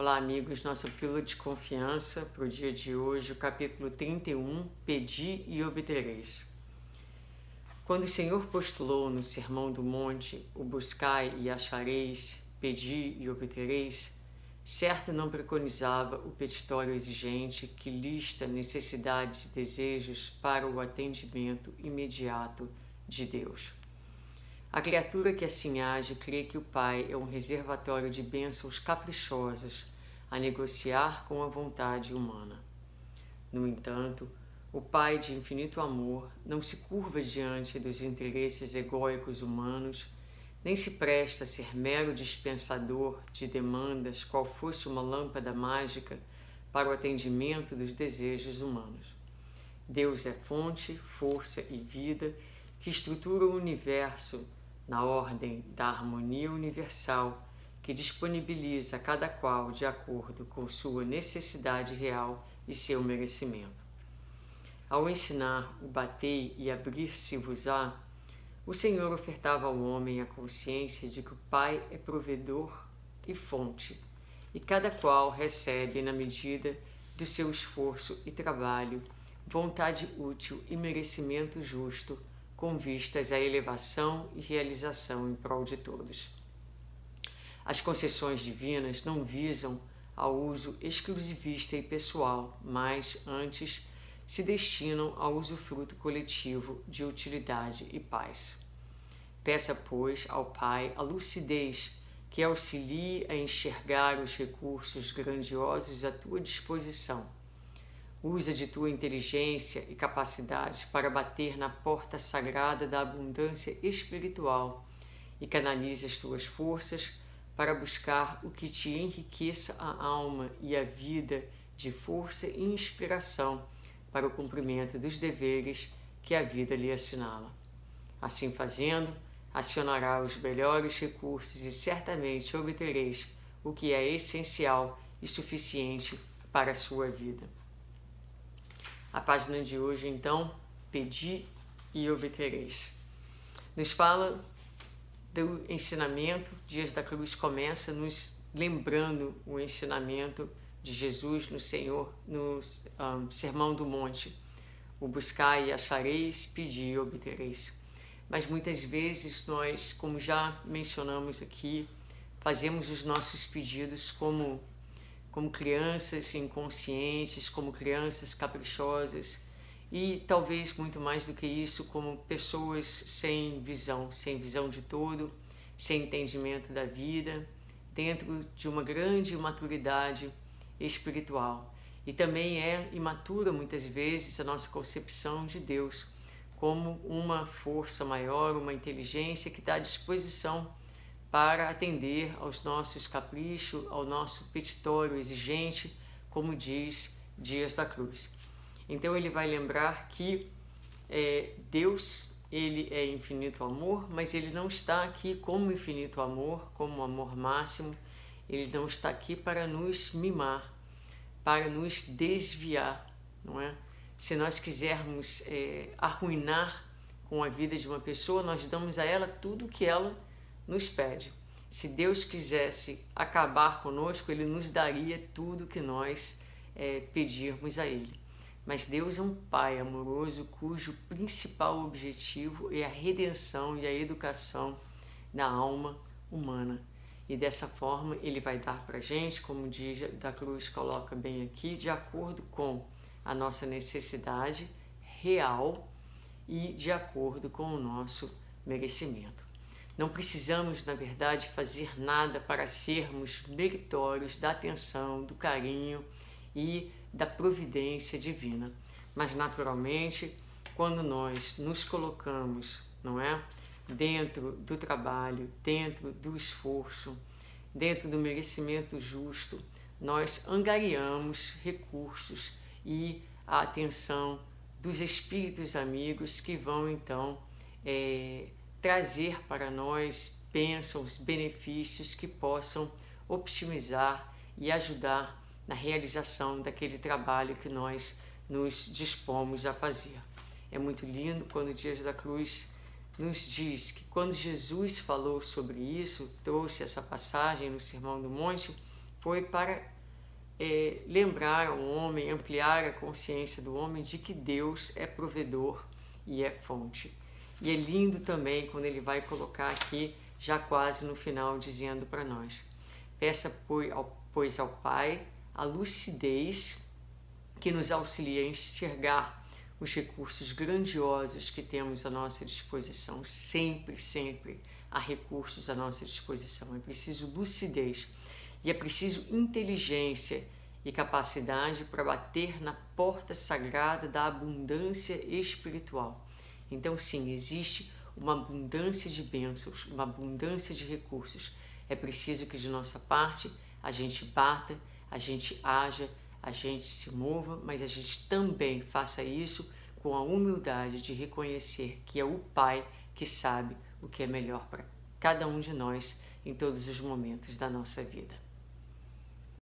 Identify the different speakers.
Speaker 1: Olá, amigos, nossa pílula de confiança para o dia de hoje, o capítulo 31, Pedi e obtereis. Quando o Senhor postulou no Sermão do Monte, o buscai e achareis, pedi e obtereis, certo não preconizava o petitório exigente que lista necessidades e desejos para o atendimento imediato de Deus. A criatura que assim age crê que o Pai é um reservatório de bênçãos caprichosas a negociar com a vontade humana. No entanto, o Pai de infinito amor não se curva diante dos interesses egóicos humanos, nem se presta a ser mero dispensador de demandas, qual fosse uma lâmpada mágica para o atendimento dos desejos humanos. Deus é fonte, força e vida que estrutura o universo na ordem da harmonia universal, que disponibiliza a cada qual de acordo com sua necessidade real e seu merecimento. Ao ensinar o batei e abrir-se-vos-á, o Senhor ofertava ao homem a consciência de que o Pai é provedor e fonte, e cada qual recebe na medida do seu esforço e trabalho, vontade útil e merecimento justo, com vistas à elevação e realização em prol de todos. As concessões divinas não visam ao uso exclusivista e pessoal, mas, antes, se destinam ao usufruto coletivo de utilidade e paz. Peça, pois, ao Pai a lucidez que auxilie a enxergar os recursos grandiosos à tua disposição. Usa de tua inteligência e capacidade para bater na porta sagrada da abundância espiritual e canalize as tuas forças para buscar o que te enriqueça a alma e a vida de força e inspiração para o cumprimento dos deveres que a vida lhe assinala. Assim fazendo, acionará os melhores recursos e certamente obtereis o que é essencial e suficiente para a sua vida. A página de hoje, então, pedi e obtereis. Nos fala do ensinamento. Dias da Cruz começa nos lembrando o ensinamento de Jesus no Sermão do Monte. O buscai e achareis, pedi e obtereis. Mas muitas vezes nós, como já mencionamos aqui, fazemos os nossos pedidos como crianças inconscientes, como crianças caprichosas e talvez muito mais do que isso, como pessoas sem visão de todo, sem entendimento da vida, dentro de uma grande imaturidade espiritual. E também é imatura muitas vezes a nossa concepção de Deus como uma força maior, uma inteligência que está à disposição para atender aos nossos caprichos, ao nosso petitório exigente, como diz Dias da Cruz. Então ele vai lembrar que Deus, ele é infinito amor, mas ele não está aqui como infinito amor, como amor máximo. Ele não está aqui para nos mimar, para nos desviar, não é? Se nós quisermos arruinar com a vida de uma pessoa, nós damos a ela tudo o que ela nos pede. Se Deus quisesse acabar conosco, Ele nos daria tudo que nós pedirmos a Ele. Mas Deus é um Pai amoroso cujo principal objetivo é a redenção e a educação da alma humana. E dessa forma Ele vai dar para a gente, como Dias da Cruz coloca bem aqui, de acordo com a nossa necessidade real e de acordo com o nosso merecimento. Não precisamos, na verdade, fazer nada para sermos meritórios da atenção, do carinho e da providência divina. Mas, naturalmente, quando nós nos colocamos, não é, dentro do trabalho, dentro do esforço, dentro do merecimento justo, nós angariamos recursos e a atenção dos espíritos amigos que vão, então, trazer para nós bênçãos, benefícios que possam optimizar e ajudar na realização daquele trabalho que nós nos dispomos a fazer. É muito lindo quando Dias da Cruz nos diz que quando Jesus falou sobre isso, trouxe essa passagem no Sermão do Monte, foi para lembrar ao homem, ampliar a consciência do homem de que Deus é provedor e é fonte. E é lindo também quando ele vai colocar aqui, já quase no final, dizendo para nós: peça, pois, ao Pai a lucidez que nos auxilia a enxergar os recursos grandiosos que temos à nossa disposição. Sempre, sempre há recursos à nossa disposição. É preciso lucidez e é preciso inteligência e capacidade para bater na porta sagrada da abundância espiritual. Então, sim, existe uma abundância de bênçãos, uma abundância de recursos. É preciso que de nossa parte a gente bata, a gente haja, a gente se mova, mas a gente também faça isso com a humildade de reconhecer que é o Pai que sabe o que é melhor para cada um de nós em todos os momentos da nossa vida.